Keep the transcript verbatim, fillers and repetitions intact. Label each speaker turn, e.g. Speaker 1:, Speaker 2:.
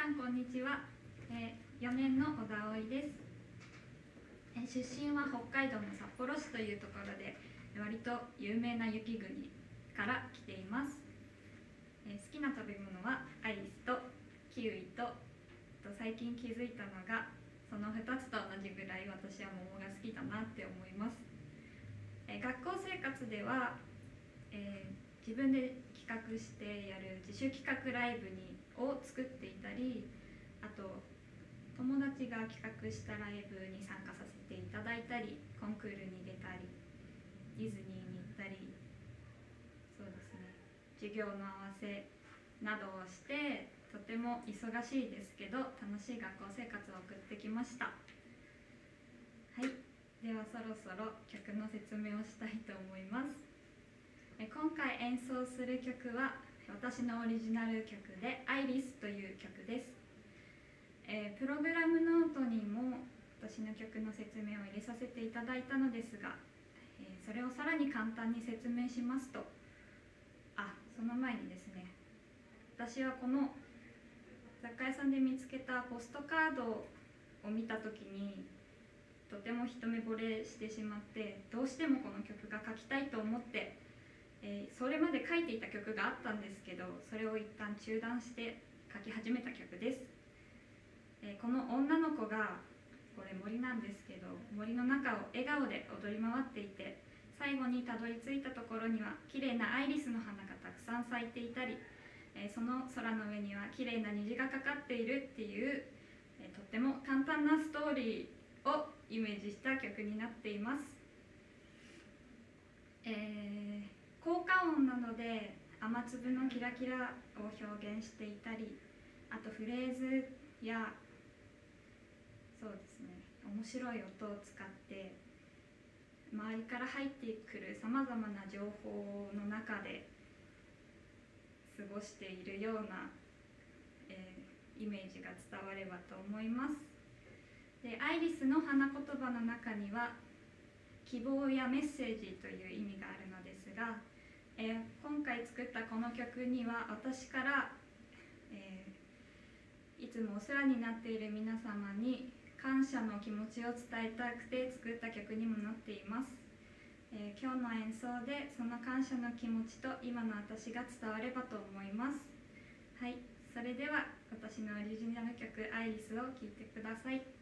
Speaker 1: さんこんにちは、えー、よねんの小田葵です、えー、出身は北海道の札幌市というところで割と有名な雪国から来ています、えー、好きな食べ物はアイリスとキウイとと最近気づいたのがそのふたつと同じぐらい私は桃が好きだなって思います、えー、学校生活では、えー、自分で企画してやる自主企画ライブにを作っていたり、あと友達が企画したライブに参加させていただいたり、コンクールに出たり、ディズニーに行ったり、そうですね、授業の合わせなどをしてとても忙しいですけど楽しい学校生活を送ってきました。はい、ではそろそろ曲の説明をしたいと思います。今回演奏する曲は私のオリジナル曲で「アイリス」という曲です、えー、プログラムノートにも私の曲の説明を入れさせていただいたのですが、えー、それをさらに簡単に説明しますと、あ、その前にですね、私はこの雑貨屋さんで見つけたポストカードを見た時にとても一目惚れしてしまって、どうしてもこの曲が書きたいと思ってえー、それまで書いていた曲があったんですけど、それを一旦中断して書き始めた曲です、えー、この女の子がこれ森なんですけど、森の中を笑顔で踊り回っていて、最後にたどり着いたところには綺麗なアイリスの花がたくさん咲いていたり、えー、その空の上には綺麗な虹がかかっているっていう、えー、とっても簡単なストーリーをイメージした曲になっています。えー効果音などで雨粒のキラキラを表現していたり、あとフレーズやそうですね、面白い音を使って周りから入ってくるさまざまな情報の中で過ごしているような、えー、イメージが伝わればと思います。で、アイリスの花言葉の中には希望やメッセージという意味があるのですが、えー、今回作ったこの曲には私から、えー、いつもお世話になっている皆様に感謝の気持ちを伝えたくて作った曲にもなっています、えー、今日の演奏でその感謝の気持ちと今の私が伝わればと思います。はい、それでは私のオリジナル曲「アイリス」を聴いてください。